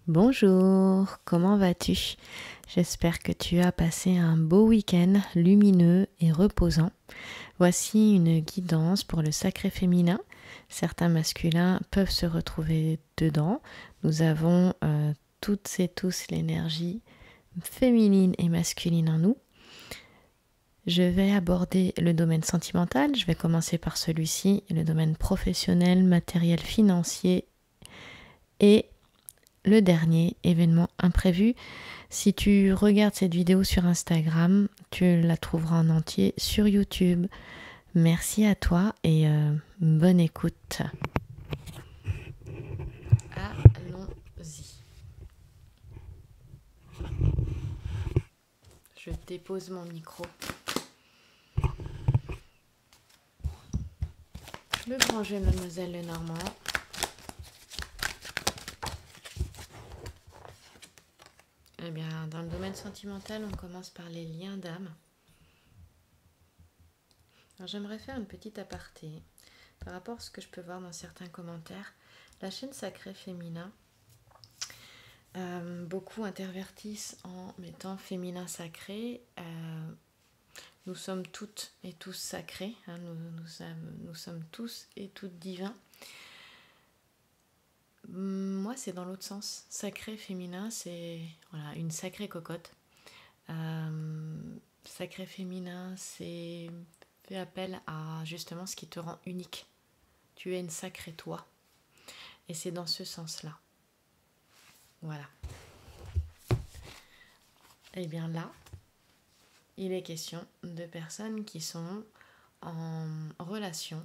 Bonjour, comment vas-tu? J'espère que tu as passé un beau week-end lumineux et reposant. Voici une guidance pour le sacré féminin. Certains masculins peuvent se retrouver dedans. Nous avons toutes et tous l'énergie féminine et masculine en nous. Je vais aborder le domaine sentimental. Je vais commencer par celui-ci, le domaine professionnel, matériel, financier et le dernier, événement imprévu. Si tu regardes cette vidéo sur Instagram, tu la trouveras en entier sur YouTube. Merci à toi et bonne écoute. Allons-y. Je dépose mon micro. Le grand jeu Mademoiselle Lenormand. Eh bien, dans le domaine sentimental, on commence par les liens d'âme. Alors, j'aimerais faire une petite aparté par rapport à ce que je peux voir dans certains commentaires. La chaîne Sacré Féminin, beaucoup intervertissent en mettant féminin sacré. Nous sommes toutes et tous sacrés, hein, nous sommes tous et toutes divins. Moi, c'est dans l'autre sens. Sacré féminin, c'est voilà, une sacrée cocotte. Sacré féminin, c'est fait appel à justement ce qui te rend unique. Tu es une sacrée toi. Et c'est dans ce sens-là. Voilà. Et bien là, il est question de personnes qui sont en relation,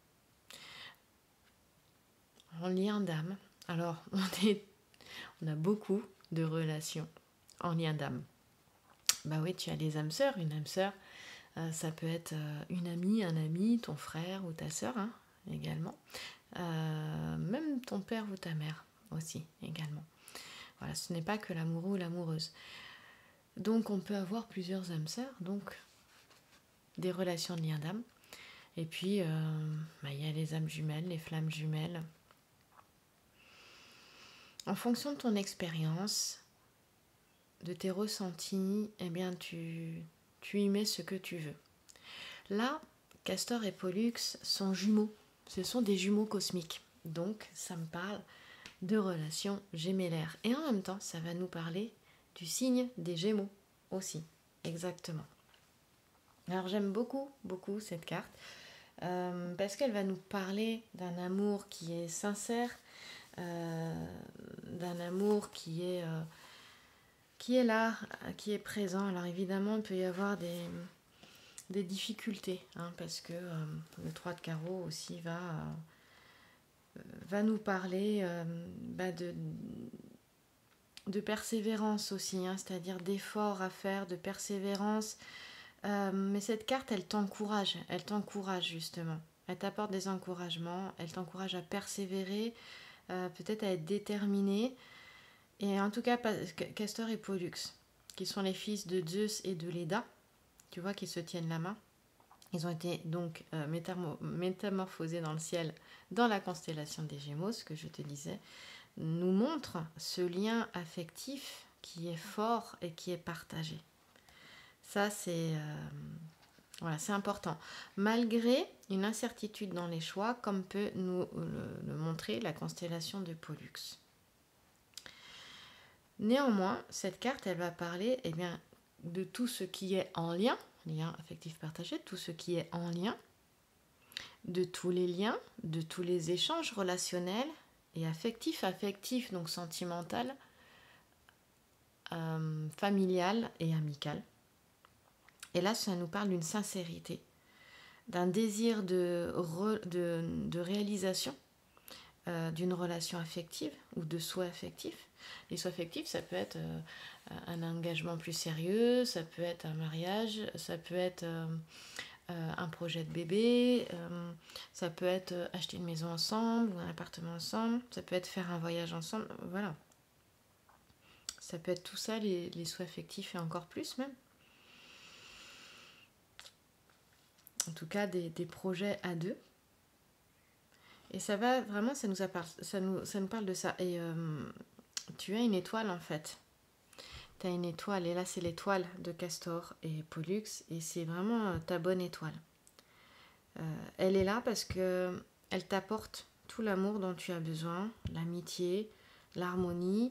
en lien d'âme. Alors, on a beaucoup de relations en lien d'âme. Bah oui, tu as les âmes sœurs. Une âme sœur, ça peut être une amie, un ami, ton frère ou ta sœur hein, également. Même ton père ou ta mère aussi également. Voilà, ce n'est pas que l'amoureux ou l'amoureuse. Donc on peut avoir plusieurs âmes sœurs, donc des relations de lien d'âme. Et puis, y a les âmes jumelles, les flammes jumelles. En fonction de ton expérience, de tes ressentis, eh bien tu y mets ce que tu veux. Là, Castor et Pollux sont jumeaux. Ce sont des jumeaux cosmiques. Donc, ça me parle de relations gémellaires. Et en même temps, ça va nous parler du signe des Gémeaux aussi. Exactement. Alors, j'aime beaucoup, beaucoup cette carte. Parce qu'elle va nous parler d'un amour qui est sincère, d'un amour qui est là, qui est présent. Alors évidemment, il peut y avoir des difficultés, hein, parce que le 3 de carreau aussi va nous parler de persévérance aussi, hein, c'est-à-dire d'efforts à faire, de persévérance. Mais cette carte, elle t'encourage justement. Elle t'apporte des encouragements, elle t'encourage à persévérer, peut-être à être déterminé. Et en tout cas, Castor et Pollux, qui sont les fils de Zeus et de Leda, tu vois, qui se tiennent la main. Ils ont été donc métamorphosés dans le ciel, dans la constellation des Gémeaux, ce que je te disais, nous montre ce lien affectif qui est fort et qui est partagé. Ça, c'est important. Malgré une incertitude dans les choix, comme peut nous le montrer la constellation de Pollux. Néanmoins, cette carte, elle va parler de tout ce qui est en lien affectif partagé, tout ce qui est en lien, de tous les liens, de tous les échanges relationnels et affectifs, donc sentimental, familial et amical. Et là, ça nous parle d'une sincérité, d'un désir de réalisation d'une relation affective ou de souhait affectif. Les souhaits affectifs, ça peut être un engagement plus sérieux, ça peut être un mariage, ça peut être un projet de bébé, ça peut être acheter une maison ensemble ou un appartement ensemble, ça peut être faire un voyage ensemble, voilà. Ça peut être tout ça, les souhaits affectifs et encore plus même. En tout cas, des projets à deux. Et ça va vraiment, ça nous parle de ça. Et tu as une étoile en fait. Tu as une étoile et là c'est l'étoile de Castor et Pollux et c'est vraiment ta bonne étoile. Elle est là parce que elle t'apporte tout l'amour dont tu as besoin, l'amitié, l'harmonie,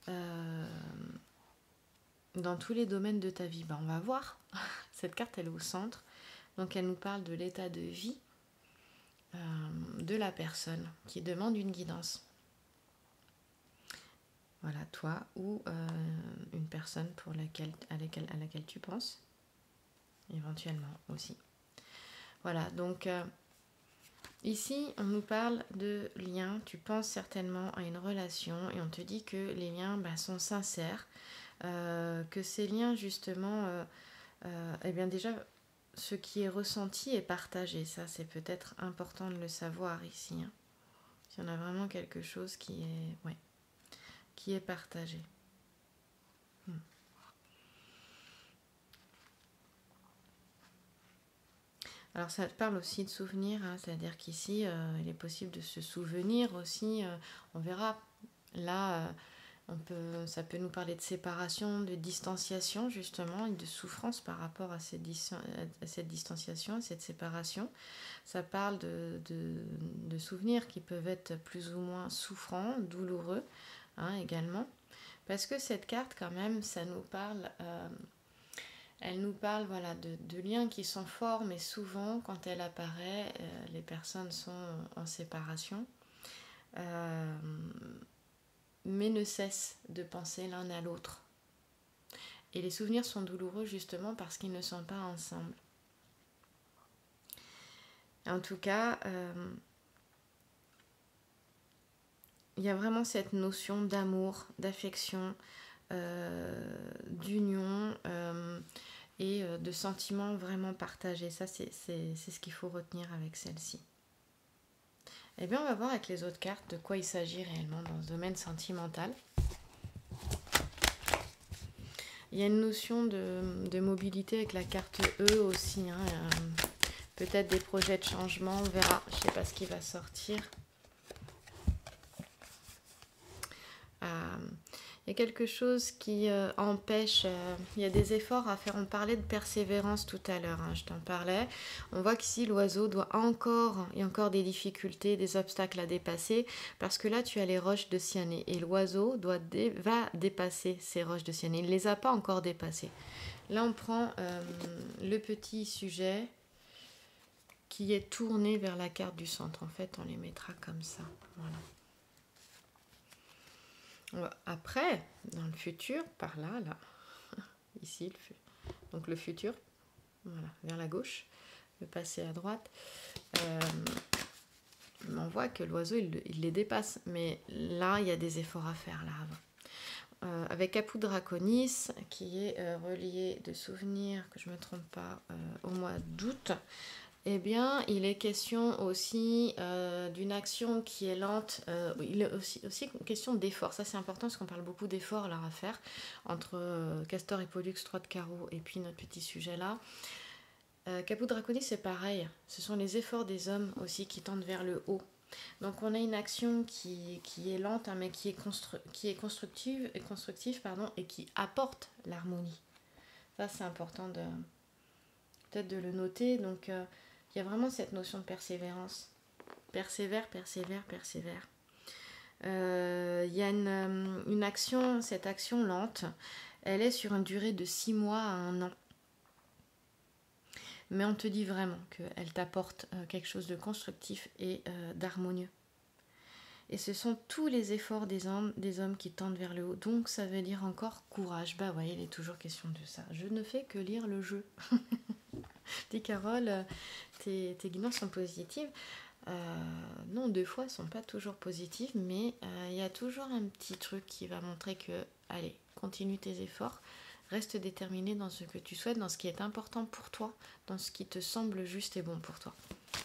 dans tous les domaines de ta vie. Ben, on va voir. Cette carte elle est au centre, donc elle nous parle de l'état de vie de la personne qui demande une guidance. Voilà, toi ou une personne à laquelle tu penses, éventuellement aussi. Voilà, donc ici, on nous parle de liens. Tu penses certainement à une relation et on te dit que les liens sont sincères, que ces liens, justement, eh bien déjà, ce qui est ressenti est partagé. Ça, c'est peut-être important de le savoir ici. Hein. Il y en a vraiment quelque chose qui est partagé. Alors ça parle aussi de souvenirs, hein, c'est-à-dire qu'ici, il est possible de se souvenir aussi, on verra, là, ça peut nous parler de séparation, de distanciation justement, et de souffrance par rapport à cette distanciation, à cette séparation. Ça parle de souvenirs qui peuvent être plus ou moins souffrants, douloureux, hein, également, parce que cette carte quand même, ça nous parle... elle nous parle voilà, de liens qui sont forts, mais souvent, quand elle apparaît, les personnes sont en séparation, mais ne cessent de penser l'un à l'autre. Et les souvenirs sont douloureux justement parce qu'ils ne sont pas ensemble. En tout cas, il y a vraiment cette notion d'amour, d'affection, d'union et de sentiments vraiment partagés. Ça, c'est ce qu'il faut retenir avec celle-ci. Eh bien, on va voir avec les autres cartes de quoi il s'agit réellement dans ce domaine sentimental. Il y a une notion de mobilité avec la carte E aussi. Hein, peut-être des projets de changement, on verra. Je ne sais pas ce qui va sortir. Il y a quelque chose qui empêche, il y a des efforts à faire. On parlait de persévérance tout à l'heure, hein, je t'en parlais. On voit qu'ici l'oiseau il y a encore des difficultés, des obstacles à dépasser, parce que là tu as les roches de cyanée et l'oiseau va dépasser ces roches de cyanée. Il ne les a pas encore dépassées. Là on prend le petit sujet qui est tourné vers la carte du centre. En fait on les mettra comme ça, voilà. Après, dans le futur, par là, ici, donc le futur, voilà, vers la gauche, le passé à droite, on voit que l'oiseau, il les dépasse, mais là, il y a des efforts à faire, là, avant. Avec Caput Draconis, qui est relié de souvenirs, que je ne me trompe pas, au mois d'août, eh bien, il est question aussi d'une action qui est lente. Il est aussi une question d'effort. Ça, c'est important parce qu'on parle beaucoup d'efforts là à faire entre Castor et Pollux, 3 de carreau, et puis notre petit sujet là. Caput Draconis, c'est pareil. Ce sont les efforts des hommes aussi qui tendent vers le haut. Donc, on a une action qui est lente, hein, mais qui est constructive, et qui apporte l'harmonie. Ça, c'est important peut-être de le noter. Donc, il y a vraiment cette notion de persévérance. Persévère. Il y a une action, cette action lente, elle est sur une durée de 6 mois à 1 an. Mais on te dit vraiment qu'elle t'apporte quelque chose de constructif et d'harmonieux. Et ce sont tous les efforts des hommes qui tendent vers le haut. Donc ça veut dire encore courage. Bah ouais, il est toujours question de ça. Je ne fais que lire le jeu. Dis Carole, tes guidances sont positives. Non, 2 fois, elles ne sont pas toujours positives, mais il y a toujours un petit truc qui va montrer que, allez, continue tes efforts, reste déterminé dans ce que tu souhaites, dans ce qui est important pour toi, dans ce qui te semble juste et bon pour toi.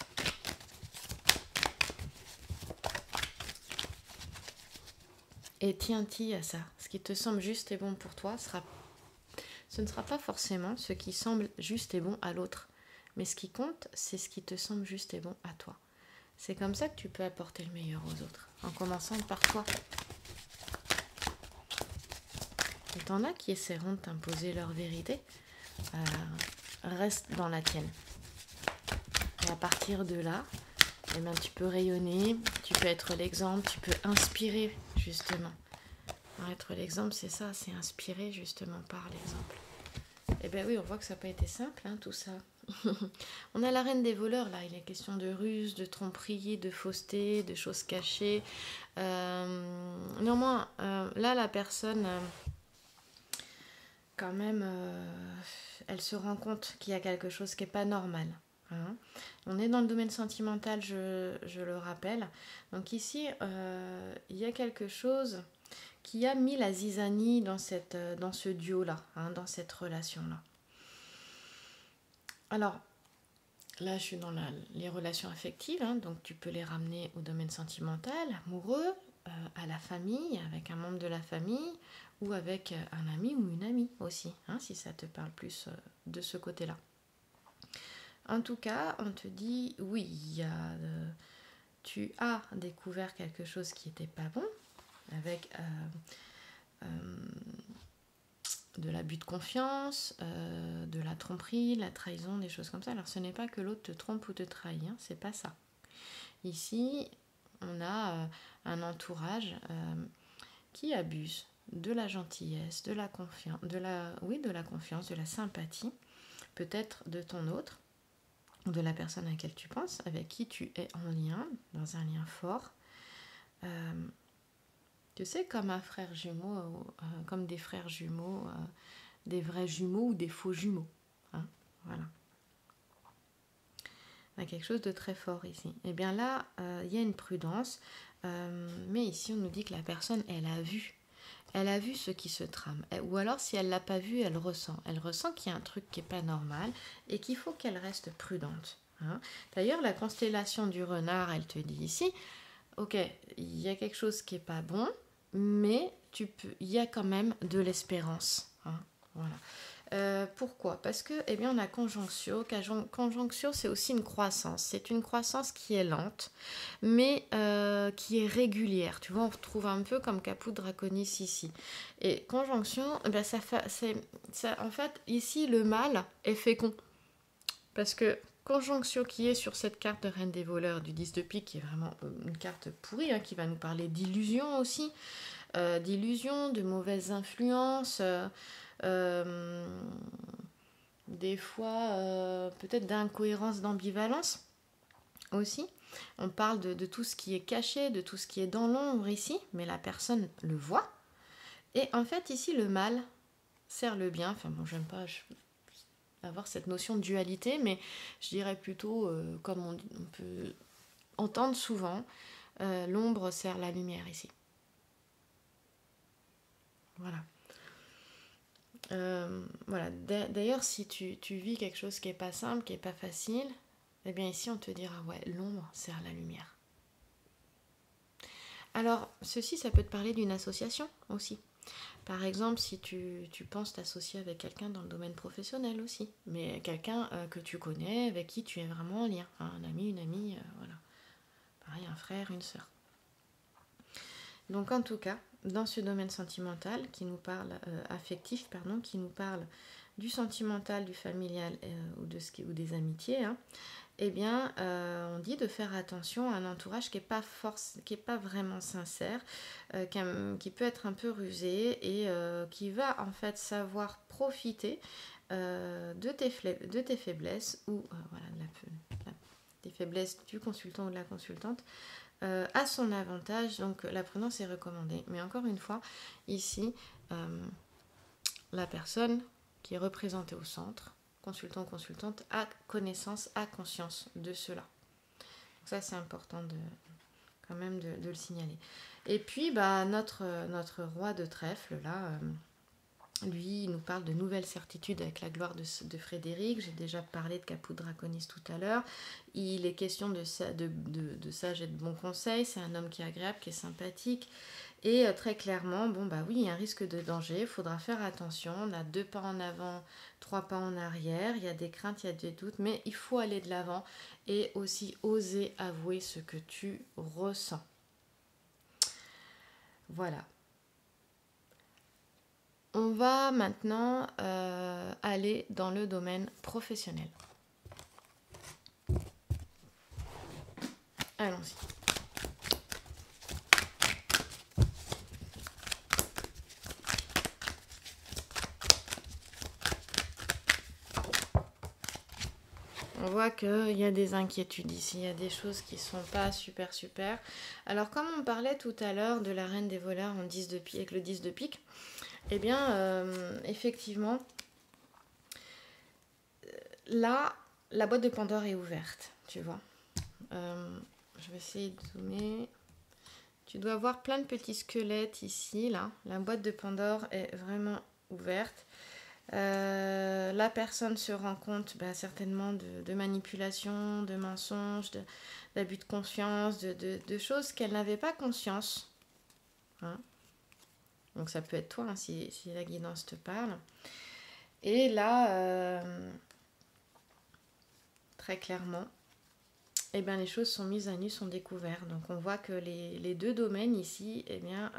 Et tiens-t'y à ça. Ce qui te semble juste et bon pour toi, ce ne sera pas forcément ce qui semble juste et bon à l'autre. Mais ce qui compte, c'est ce qui te semble juste et bon à toi. C'est comme ça que tu peux apporter le meilleur aux autres, en commençant par toi. t'en as qui essaieront de t'imposer leur vérité. Reste dans la tienne. Et à partir de là, eh bien, tu peux rayonner, tu peux être l'exemple, tu peux inspirer justement. Être l'exemple, c'est ça, c'est inspirer justement par l'exemple. Eh bien oui, on voit que ça n'a pas été simple, hein, tout ça. On a la reine des voleurs, là. Il est question de ruse, de tromperie, de fausseté, de choses cachées. Néanmoins, là, la personne, quand même, elle se rend compte qu'il y a quelque chose qui n'est pas normal. Hein. On est dans le domaine sentimental, je le rappelle. Donc ici, il y a quelque chose qui a mis la zizanie dans ce duo-là, hein, dans cette relation-là. Alors, là, je suis dans les relations affectives, hein, donc tu peux les ramener au domaine sentimental, amoureux, à la famille, avec un membre de la famille, ou avec un ami ou une amie aussi, hein, si ça te parle plus de ce côté-là. En tout cas, on te dit, oui, tu as découvert quelque chose qui n'était pas bon, avec de l'abus de confiance, de la tromperie, la trahison, des choses comme ça. Alors ce n'est pas que l'autre te trompe ou te trahit, hein, c'est pas ça. Ici, on a un entourage qui abuse de la gentillesse, de la confiance, de la confiance, de la sympathie, peut-être de ton autre, ou de la personne à laquelle tu penses, avec qui tu es en lien, dans un lien fort. Tu sais, comme un frère jumeau, comme des frères jumeaux, des vrais jumeaux ou des faux jumeaux. Hein, voilà. Il y a quelque chose de très fort ici. Et bien là, il y a une prudence, mais ici on nous dit que la personne, elle a vu. Elle a vu ce qui se trame. Ou alors, si elle ne l'a pas vu, elle ressent. Elle ressent qu'il y a un truc qui n'est pas normal et qu'il faut qu'elle reste prudente. Hein. D'ailleurs, la constellation du renard, elle te dit ici, ok, il y a quelque chose qui n'est pas bon, mais il y a quand même de l'espérance. Hein. Voilà. Pourquoi? Parce que, eh bien, on a conjonctio. Conjonctio, c'est aussi une croissance. C'est une croissance qui est lente, mais qui est régulière. Tu vois, on retrouve un peu comme Caput Draconis ici. Et conjonction, eh bien, en fait, ici, le mal est fécond. Parce que conjonctio qui est sur cette carte de Reine des voleurs du 10 de pique, qui est vraiment une carte pourrie, hein, qui va nous parler d'illusions aussi, d'illusions, de mauvaises influences, des fois peut-être d'incohérence, d'ambivalence aussi. On parle de tout ce qui est caché, de tout ce qui est dans l'ombre ici, mais la personne le voit. Et en fait ici le mal sert le bien. Enfin bon, j'aime pas avoir cette notion de dualité, mais je dirais plutôt, comme on peut entendre souvent, l'ombre sert la lumière ici. Voilà. Voilà. D'ailleurs, si tu vis quelque chose qui n'est pas simple, qui n'est pas facile, eh bien ici on te dira, ouais, l'ombre sert la lumière. Alors, ceci, ça peut te parler d'une association aussi. Par exemple, si tu penses t'associer avec quelqu'un dans le domaine professionnel aussi, mais quelqu'un que tu connais, avec qui tu es vraiment en lien, hein, un ami, une amie, voilà. Pareil, un frère, une sœur. Donc en tout cas, dans ce domaine sentimental qui nous parle, affectif, pardon, qui nous parle du sentimental, du familial ou des amitiés, hein, eh bien, on dit de faire attention à un entourage qui n'est pas vraiment sincère, qui peut être un peu rusé et qui va en fait savoir profiter de tes faiblesses ou voilà, des faiblesses du consultant ou de la consultante à son avantage. Donc la prudence est recommandée. Mais encore une fois, ici, la personne qui est représentée au centre, consultant ou consultante, a connaissance, a conscience de cela. Donc ça, c'est important quand même de le signaler. Et puis, bah, notre roi de trèfle, là, lui, il nous parle de nouvelles certitudes avec la gloire de Frédéric. J'ai déjà parlé de Caput Draconis tout à l'heure. Il est question de sage et de bons conseils. C'est un homme qui est agréable, qui est sympathique. Et très clairement, bon bah oui, il y a un risque de danger, il faudra faire attention. On a 2 pas en avant, 3 pas en arrière. Il y a des craintes, il y a des doutes, mais il faut aller de l'avant et aussi oser avouer ce que tu ressens. Voilà. On va maintenant aller dans le domaine professionnel. Allons-y. On voit qu'il y a des inquiétudes ici, il y a des choses qui ne sont pas super. Alors comme on parlait tout à l'heure de la reine des voleurs en 10 de pique, avec le 10 de pique, eh bien effectivement, là, la boîte de Pandore est ouverte, tu vois. Je vais essayer de zoomer. Tu dois avoir plein de petits squelettes ici, là. La boîte de Pandore est vraiment ouverte. La personne se rend compte certainement de manipulation, de mensonges, d'abus de confiance, de choses qu'elle n'avait pas conscience. Hein. Donc ça peut être toi, hein, si la guidance te parle. Et là, très clairement, eh bien, les choses sont mises à nu, sont découvertes. Donc on voit que les deux domaines ici, eh bien,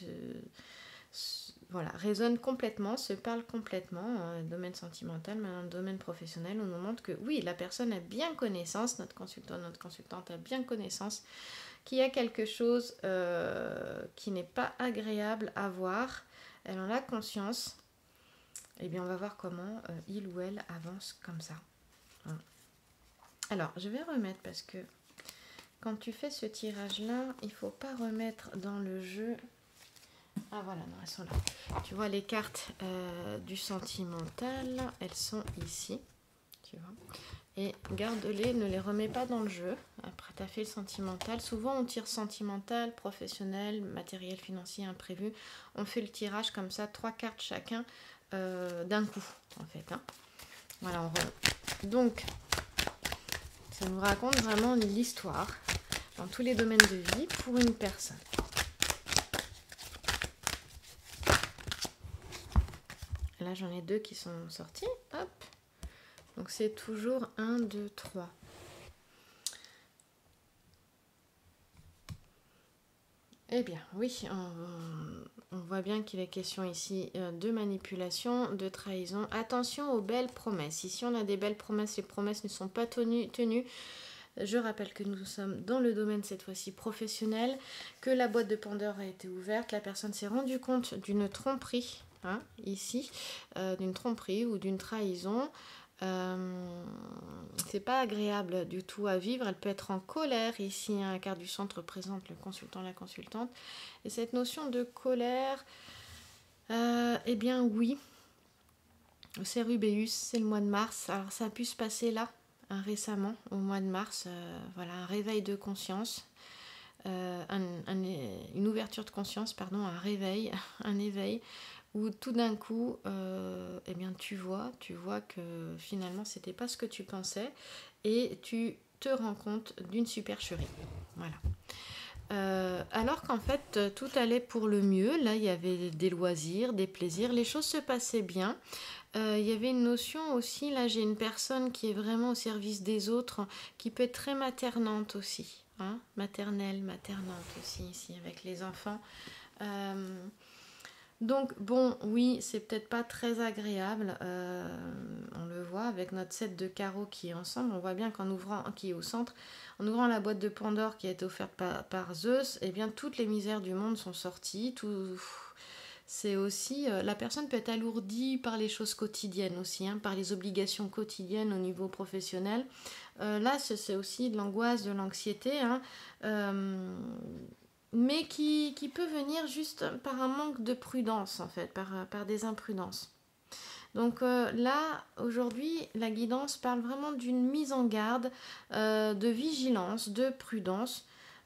voilà, résonnent complètement, se parlent complètement, le domaine sentimental, mais dans le domaine professionnel, on nous montre que oui, la personne a bien connaissance, notre consultante a bien connaissance qu'il y a quelque chose qui n'est pas agréable à voir, elle en a conscience, et bien on va voir comment il ou elle avance comme ça. Voilà. Alors, je vais remettre parce que quand tu fais ce tirage-là, il ne faut pas remettre dans le jeu. Ah voilà, non, elles sont là. Tu vois, les cartes du sentimental, elles sont ici. Tu vois. Et garde-les, ne les remets pas dans le jeu. Après, tu as fait le sentimental. Souvent, on tire sentimental, professionnel, matériel financier imprévu. On fait le tirage comme ça, 3 cartes chacun d'un coup, en fait. Hein. Voilà, donc, ça nous raconte vraiment l'histoire dans tous les domaines de vie pour une personne. Là, j'en ai 2 qui sont sortis. Hop. Donc, c'est toujours 1, 2, 3. Eh bien, oui, on voit bien qu'il est question ici de manipulation, de trahison. Attention aux belles promesses. Ici, on a des belles promesses. Les promesses ne sont pas tenues. Je rappelle que nous sommes dans le domaine cette fois-ci professionnel, que la boîte de Pandore a été ouverte. La personne s'est rendue compte d'une tromperie, hein, ici, d'une tromperie ou d'une trahison. C'est pas agréable du tout à vivre. Elle peut être en colère ici, hein, la carte du centre représente le consultant, la consultante, et cette notion de colère, eh bien oui, c'est Rubéus, c'est le mois de mars. Alors ça a pu se passer là, hein, récemment au mois de mars, voilà, un réveil de conscience, une ouverture de conscience, pardon, un réveil, un éveil, où tout d'un coup, eh bien, tu vois que finalement, c'était pas ce que tu pensais, et tu te rends compte d'une supercherie. Voilà. Alors qu'en fait, tout allait pour le mieux. Là, il y avait des loisirs, des plaisirs, les choses se passaient bien. Il y avait une notion aussi, là, j'ai une personne qui est vraiment au service des autres, qui peut être très maternante aussi, hein, maternante aussi, ici, avec les enfants. Donc bon, oui, c'est peut-être pas très agréable, on le voit avec notre set de carreaux qui est ensemble, on voit bien qu'en ouvrant, qui est au centre, en ouvrant la boîte de Pandore qui a été offerte par Zeus, eh bien toutes les misères du monde sont sorties, c'est aussi, la personne peut être alourdie par les choses quotidiennes aussi, hein, par les obligations quotidiennes au niveau professionnel. Là, c'est aussi de l'angoisse, de l'anxiété, hein, mais qui peut venir juste par un manque de prudence, en fait, par des imprudences. Donc là, aujourd'hui, la guidance parle vraiment d'une mise en garde, de vigilance, de prudence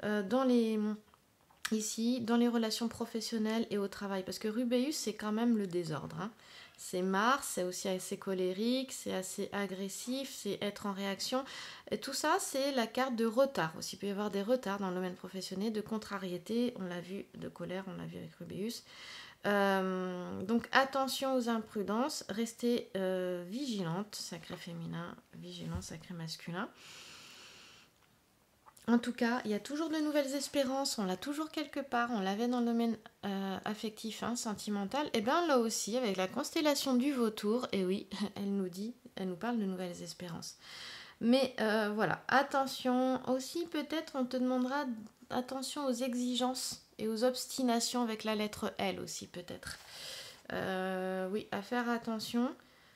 ici, dans les relations professionnelles et au travail. Parce que Rubéus, c'est quand même le désordre. Hein. C'est Mars, c'est aussi assez colérique, c'est assez agressif, c'est être en réaction. Et tout ça, c'est la carte de retard aussi. Il peut y avoir des retards dans le domaine professionnel, de contrariété, on l'a vu, de colère, on l'a vu avec Rubéus. Donc attention aux imprudences, restez vigilante, sacré féminin, vigilant, sacré masculin. En tout cas, il y a toujours de nouvelles espérances, on l'a toujours quelque part, on l'avait dans le domaine affectif, hein, sentimental. Et bien là aussi, avec la constellation du Vautour, et oui, elle nous parle de nouvelles espérances. Mais voilà, attention, aussi peut-être on te demandera attention aux exigences et aux obstinations avec la lettre L aussi peut-être. Oui, à faire attention.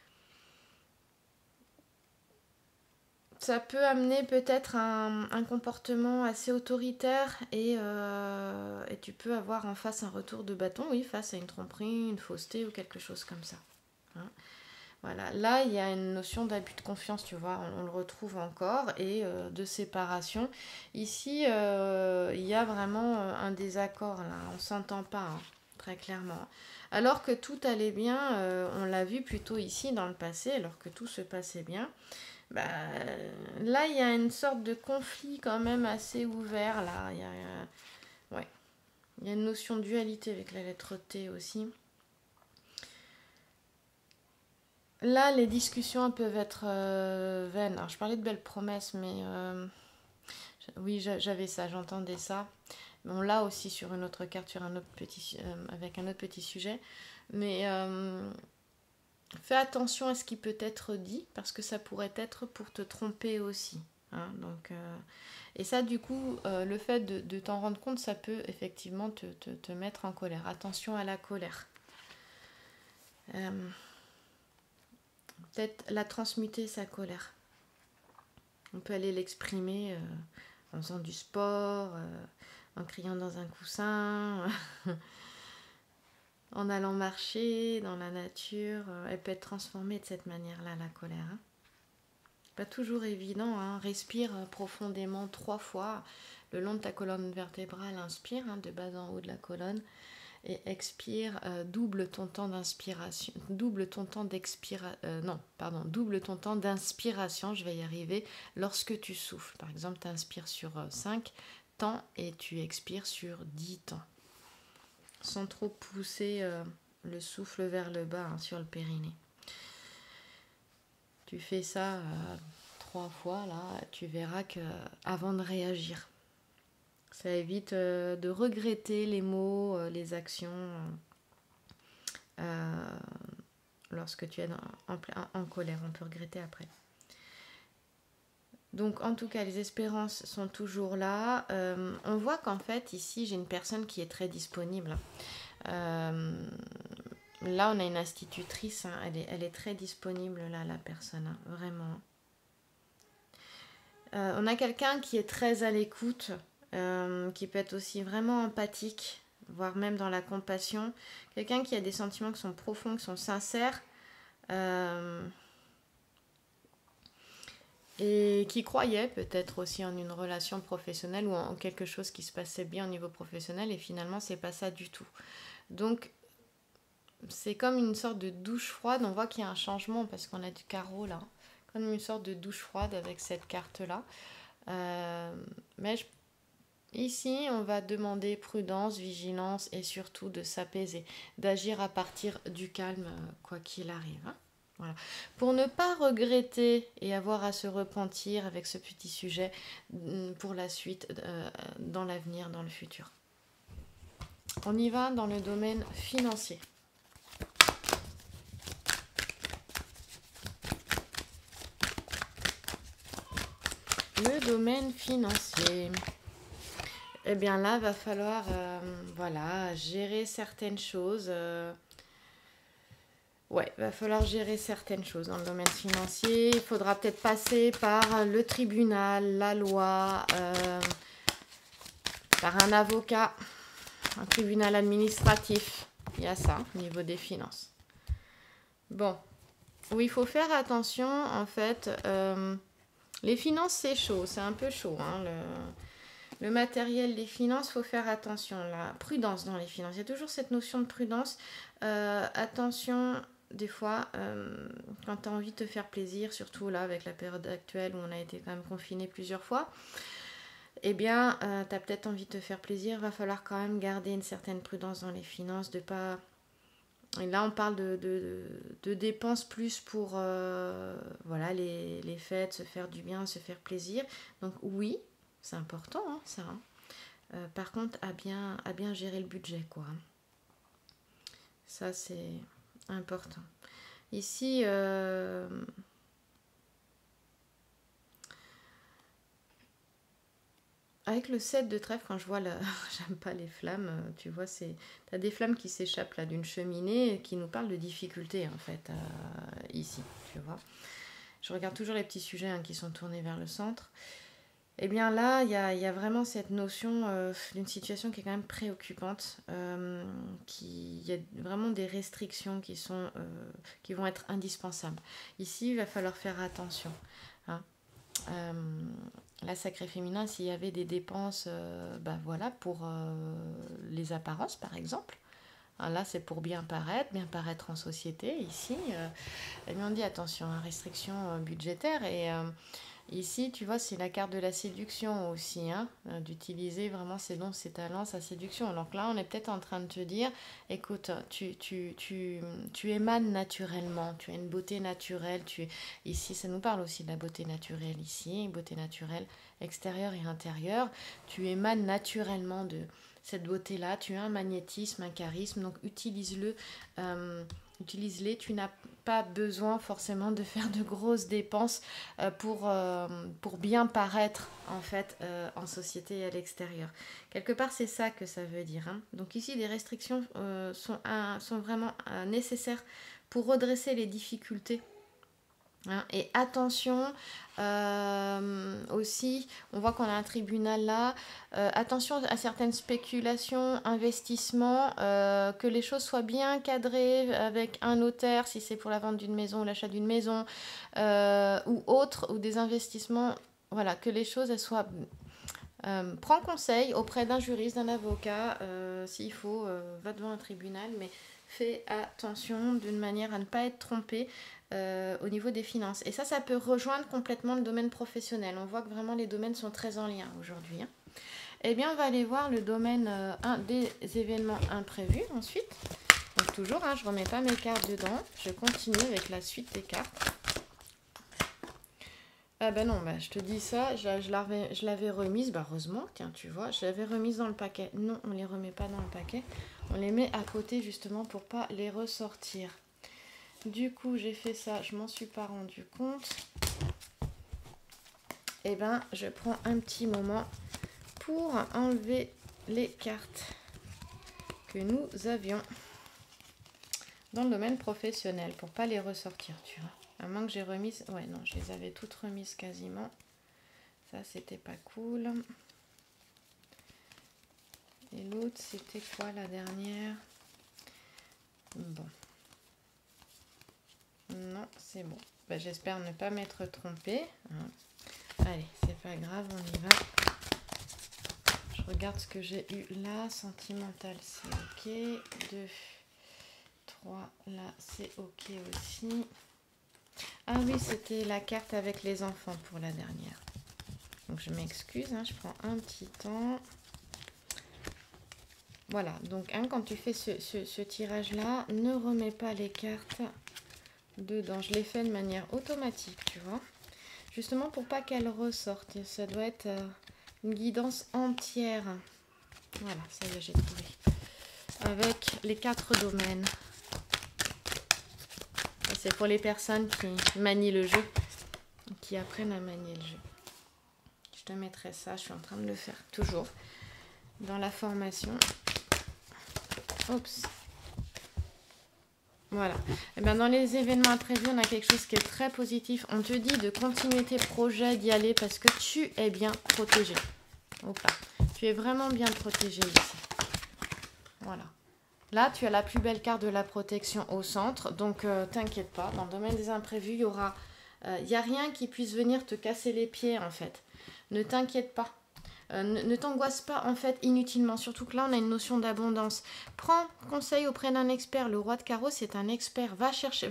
Ça peut amener peut-être un comportement assez autoritaire et tu peux avoir en face un retour de bâton, oui, face à une tromperie, une fausseté ou quelque chose comme ça. Hein. Voilà, là il y a une notion d'abus de confiance, tu vois, on le retrouve encore, et de séparation. Ici, il y a vraiment un désaccord, là, on ne s'entend pas, hein, très clairement. Alors que tout allait bien, on l'a vu plutôt ici dans le passé, alors que tout se passait bien. Bah, là, il y a une sorte de conflit quand même assez ouvert, là. Ouais. Il y a une notion de dualité avec la lettre T aussi. Là, les discussions peuvent être vaines. Alors, je parlais de belles promesses, mais oui, j'avais ça, j'entendais ça. Bon, là aussi sur une autre carte, sur un autre avec un autre petit sujet. Mais fais attention à ce qui peut être dit, parce que ça pourrait être pour te tromper aussi. Hein, donc, et ça, du coup, le fait de t'en rendre compte, ça peut effectivement te mettre en colère. Attention à la colère. Peut-être la transmuter, sa colère. On peut aller l'exprimer en faisant du sport, en criant dans un coussin, en allant marcher dans la nature. Elle peut être transformée de cette manière-là, la colère. Hein. Pas toujours évident. Hein. Respire profondément 3 fois le long de ta colonne vertébrale. Inspire de bas en haut de la colonne. Et expire, double ton temps d'inspiration, double ton temps d'inspiration, je vais y arriver, lorsque tu souffles. Par exemple, tu inspires sur 5 temps et tu expires sur 10 temps. Sans trop pousser le souffle vers le bas, hein, sur le périnée. Tu fais ça 3 fois, là, tu verras que avant de réagir. Ça évite de regretter les mots, les actions lorsque tu es en colère. On peut regretter après. Donc en tout cas, les espérances sont toujours là. On voit qu'en fait, ici, j'ai une personne qui est très disponible. Là, on a une institutrice. Hein, elle est très disponible, là, la personne. Hein, vraiment. On a quelqu'un qui est très à l'écoute. Qui peut être aussi vraiment empathique, voire même dans la compassion. Quelqu'un qui a des sentiments qui sont profonds, qui sont sincères, et qui croyait peut-être aussi en une relation professionnelle ou en quelque chose qui se passait bien au niveau professionnel, et finalement c'est pas ça du tout. Donc c'est comme une sorte de douche froide. On voit qu'il y a un changement parce qu'on a du carreau là, comme une sorte de douche froide avec cette carte là. Mais ici, on va demander prudence, vigilance et surtout de s'apaiser, d'agir à partir du calme, quoi qu'il arrive. Hein. Voilà. Pour ne pas regretter et avoir à se repentir avec ce petit sujet pour la suite, dans l'avenir, dans le futur. On y va dans le domaine financier. Le domaine financier. Eh bien là, va falloir gérer certaines choses. Va falloir gérer certaines choses dans le domaine financier. Il faudra peut-être passer par le tribunal, la loi, par un avocat, un tribunal administratif. Il y a ça au niveau des finances. Bon, où il faut faire attention, en fait, les finances c'est chaud, c'est un peu chaud, hein, le matériel, les finances, il faut faire attention. La prudence dans les finances. Il y a toujours cette notion de prudence. Attention, des fois, quand tu as envie de te faire plaisir, surtout là avec la période actuelle où on a été quand même confiné plusieurs fois, eh bien, tu as peut-être envie de te faire plaisir. Il va falloir quand même garder une certaine prudence dans les finances, de pas... Et là, on parle de dépenses plus pour les fêtes, se faire du bien, se faire plaisir. Donc oui, C'est important, hein, ça. Hein. Par contre, à bien gérer le budget, quoi. Ça, c'est important. Ici, avec le 7 de trèfle, quand je vois la... j'aime pas les flammes, tu vois, t'as des flammes qui s'échappent là d'une cheminée et qui nous parlent de difficultés, en fait, ici, tu vois. Je regarde toujours les petits sujets qui sont tournés vers le centre. Eh bien là, il y a vraiment cette notion d'une situation qui est quand même préoccupante. Il y a vraiment des restrictions qui vont être indispensables. Ici, il va falloir faire attention. Hein. La Sacré Féminin, s'il y avait des dépenses voilà, pour les apparences, par exemple. Là, c'est pour bien paraître en société. Ici, eh bien, on dit attention, restriction budgétaire et... ici, tu vois, c'est la carte de la séduction aussi, hein, d'utiliser vraiment ses dons, ses talents, sa séduction. Donc là, on est peut-être en train de te dire, écoute, tu émanes naturellement, tu as une beauté naturelle. Ici, ça nous parle aussi de la beauté naturelle ici, beauté naturelle extérieure et intérieure. Tu émanes naturellement de cette beauté-là, tu as un magnétisme, un charisme, donc utilise-le. Utilise-les, tu n'as pas besoin forcément de faire de grosses dépenses pour bien paraître en fait en société et à l'extérieur. Quelque part, c'est ça que ça veut dire. Hein. Donc ici, des restrictions sont vraiment nécessaires pour redresser les difficultés. Hein. Et attention aussi, on voit qu'on a un tribunal là, attention à certaines spéculations, investissements, que les choses soient bien cadrées avec un notaire si c'est pour la vente d'une maison ou l'achat d'une maison ou autre, ou des investissements, voilà, que les choses elles soient... prends conseil auprès d'un juriste, d'un avocat, s'il faut, va devant un tribunal, mais fais attention d'une manière à ne pas être trompé au niveau des finances. Et ça peut rejoindre complètement le domaine professionnel. On voit que vraiment les domaines sont très en lien aujourd'hui. Hein. Eh bien, on va aller voir le domaine des événements imprévus ensuite. Donc toujours, hein, je ne remets pas mes cartes dedans. Je continue avec la suite des cartes. Ah ben non, je te dis ça, je l'avais remise, heureusement, tiens, tu vois, je l'avais remise dans le paquet. Non, on ne les remet pas dans le paquet, on les met à côté justement pour pas les ressortir. Du coup, j'ai fait ça, je m'en suis pas rendu compte. Et ben, je prends un petit moment pour enlever les cartes que nous avions dans le domaine professionnel, pour pas les ressortir, tu vois. À moins que j'ai remise... Ouais, non, je les avais toutes remises quasiment. Ça, c'était pas cool. Et l'autre, c'était quoi, la dernière? Bon. Non, c'est bon. J'espère ne pas m'être trompée. Hein. Allez, c'est pas grave, on y va. Je regarde ce que j'ai eu là. Sentimental, c'est ok. 2, 3, là, c'est ok aussi. Ah oui, c'était la carte avec les enfants pour la dernière. Donc je m'excuse, hein, je prends un petit temps. Voilà, donc quand tu fais ce tirage-là, ne remets pas les cartes dedans. Je les fais de manière automatique, tu vois. Justement pour pas qu'elles ressortent. Ça doit être une guidance entière. Voilà, ça y est, j'ai trouvé. Avec les 4 domaines. C'est pour les personnes qui manient le jeu, qui apprennent à manier le jeu. Je te mettrai ça, je suis en train de le faire toujours dans la formation. Oups. Voilà. Et bien dans les événements imprévus, on a quelque chose qui est très positif. On te dit de continuer tes projets, d'y aller parce que tu es bien protégé. Hop là. Tu es vraiment bien protégé ici. Voilà. Là, tu as la plus belle carte de la protection au centre. Donc, t'inquiète pas. Dans le domaine des imprévus, il y a rien qui puisse venir te casser les pieds, en fait. Ne t'inquiète pas. Ne t'angoisse pas, en fait, inutilement. Surtout que là, on a une notion d'abondance. Prends conseil auprès d'un expert. Le roi de carreau, c'est un expert. Va chercher,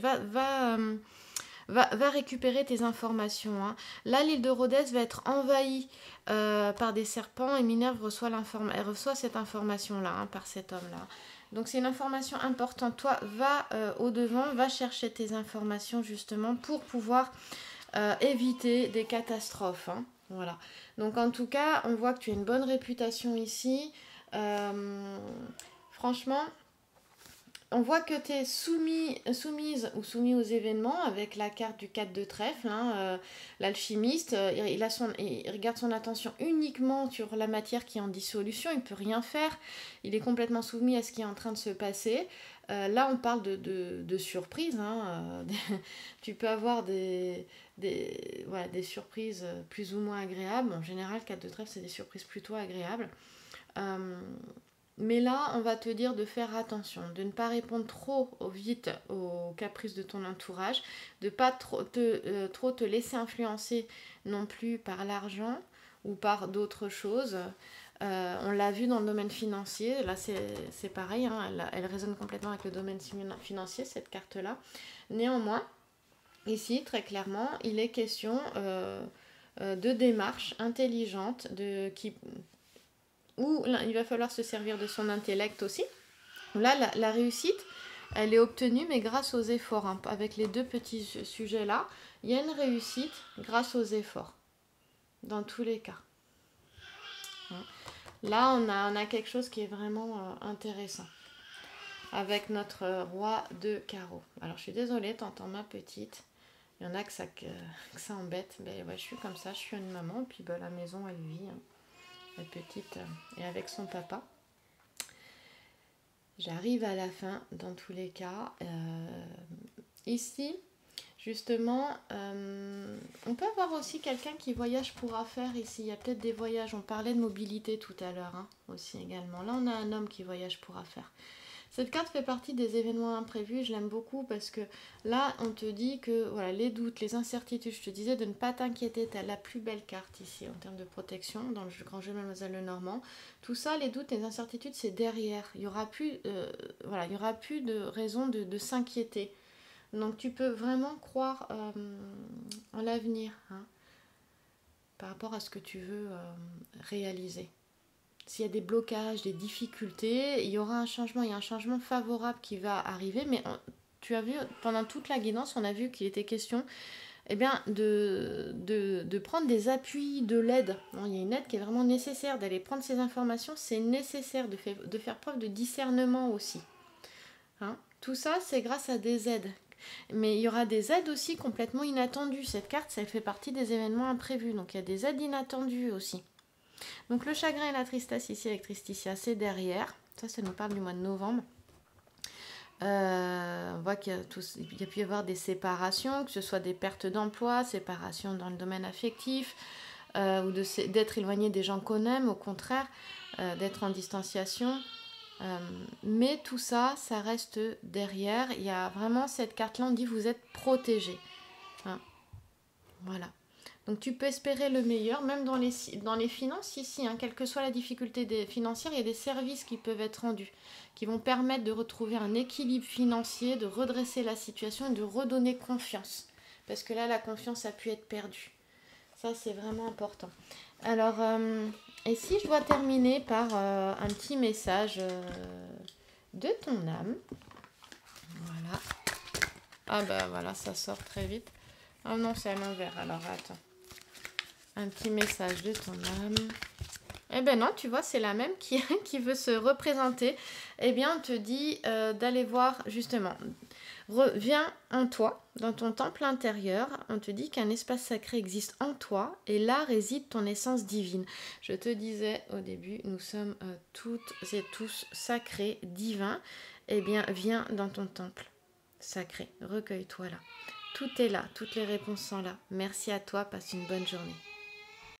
va récupérer tes informations. Hein. Là, l'île de Rhodès va être envahie par des serpents et Minerve reçoit cette information-là hein, par cet homme-là. Donc, c'est une information importante. Toi, va au-devant, va chercher tes informations justement pour pouvoir éviter des catastrophes. Hein. Voilà. Donc en tout cas, on voit que tu as une bonne réputation ici. Franchement, on voit que tu es soumise ou soumis aux événements avec la carte du 4 de trèfle. Hein, l'alchimiste, il regarde son attention uniquement sur la matière qui est en dissolution. Il ne peut rien faire. Il est complètement soumis à ce qui est en train de se passer. Là, on parle de surprises. Hein, tu peux avoir des surprises plus ou moins agréables. En général, 4 de trèfle, c'est des surprises plutôt agréables. Mais là, on va te dire de faire attention, de ne pas répondre trop vite aux caprices de ton entourage, de ne pas trop te laisser influencer non plus par l'argent ou par d'autres choses. On l'a vu dans le domaine financier, là c'est pareil, hein, elle résonne complètement avec le domaine financier, cette carte-là. Néanmoins, ici, très clairement, il est question de démarches intelligentes, où il va falloir se servir de son intellect aussi. Là, la réussite, elle est obtenue, mais grâce aux efforts. Hein. Avec les deux petits sujets-là, il y a une réussite grâce aux efforts, dans tous les cas. Là, on a quelque chose qui est vraiment intéressant, avec notre roi de carreaux. Alors, je suis désolée, t'entends ma petite. Il y en a que ça embête. Mais ouais, je suis comme ça, je suis une maman, puis ben, la maison, elle vit. Hein. La petite est avec son papa. J'arrive à la fin dans tous les cas. Ici, justement, on peut avoir aussi quelqu'un qui voyage pour affaires ici. Il y a peut-être des voyages. On parlait de mobilité tout à l'heure hein, aussi également. Là, on a un homme qui voyage pour affaires. Cette carte fait partie des événements imprévus, je l'aime beaucoup parce que là, on te dit que voilà, les doutes, les incertitudes, je te disais de ne pas t'inquiéter, tu as la plus belle carte ici en termes de protection dans le grand jeu Mademoiselle Lenormand. Tout ça, les doutes, les incertitudes, c'est derrière. Il n'y aura plus de raison de s'inquiéter. Donc tu peux vraiment croire en l'avenir hein, par rapport à ce que tu veux réaliser. S'il y a des blocages, des difficultés, il y aura un changement. Il y a un changement favorable qui va arriver. Mais tu as vu, pendant toute la guidance, on a vu qu'il était question de prendre des appuis, de l'aide. Il y a une aide qui est vraiment nécessaire. D'aller prendre ces informations, c'est nécessaire de faire preuve de discernement aussi. Hein, tout ça, c'est grâce à des aides. Mais il y aura des aides aussi complètement inattendues. Cette carte, ça fait partie des événements imprévus. Donc il y a des aides inattendues aussi. Donc le chagrin et la tristesse ici avec Tristitia, c'est derrière. Ça nous parle du mois de novembre. On voit qu'il y a pu y avoir des séparations, que ce soit des pertes d'emploi, séparations dans le domaine affectif, ou d'être éloigné des gens qu'on aime, au contraire, d'être en distanciation. Mais tout ça, ça reste derrière. Il y a vraiment cette carte-là, on dit vous êtes protégé. Hein. Voilà. Donc tu peux espérer le meilleur, même dans les finances ici, hein, quelle que soit la difficulté financière, il y a des services qui peuvent être rendus, qui vont permettre de retrouver un équilibre financier, de redresser la situation et de redonner confiance. Parce que là, la confiance a pu être perdue. Ça, c'est vraiment important. Alors, ici, je dois terminer par un petit message de ton âme. Voilà. Ah bah voilà, ça sort très vite. Ah non, c'est à l'envers, alors attends. Un petit message de ton âme. Eh ben non, tu vois, c'est la même qui veut se représenter. Eh bien, on te dit d'aller voir, justement, reviens en toi, dans ton temple intérieur. On te dit qu'un espace sacré existe en toi et là réside ton essence divine. Je te disais au début, nous sommes toutes et tous sacrés, divins. Eh bien, viens dans ton temple sacré, recueille-toi là. Tout est là, toutes les réponses sont là. Merci à toi, passe une bonne journée.